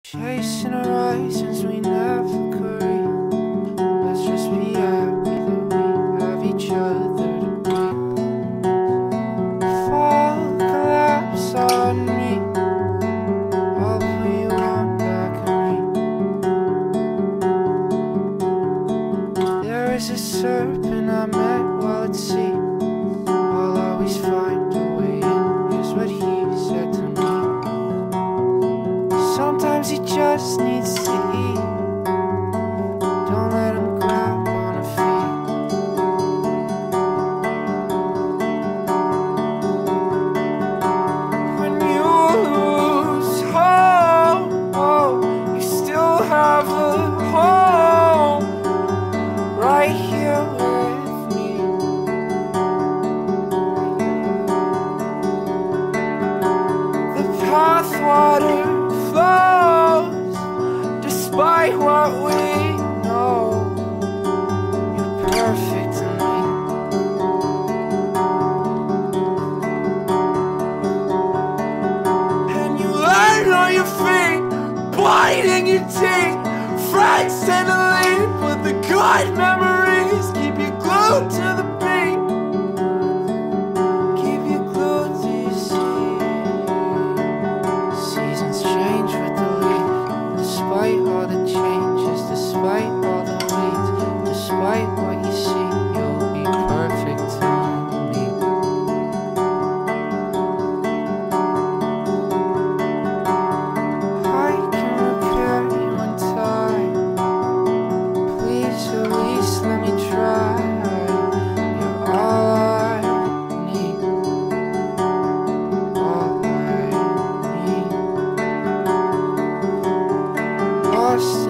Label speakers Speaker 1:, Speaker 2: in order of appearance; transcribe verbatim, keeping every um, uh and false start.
Speaker 1: Chasing horizons we never could reach. Let's just be happy that we have each other to breathe. Fall, collapse on me, I'll put you on back of me. There is a serpent I met while at sea. I'll always find a way in, here's what he said to me. Sometimes he just needs to eat. Don't let him grab on a feet. When you lose hope, oh, you still have a home right here with me. The path water flows, despite what we know. You're perfect to me. And you land on your feet, biting your teeth. Friends tend to leave, but the good memories keep you glued to the beat. Keep you glued to your seat. Seasons change with the leaf, despite all the changes, despite all the weeds, despite what you see, you'll be perfect to me. I can repair you in time. Please, at least let me try. You're all I need. All I need. Lost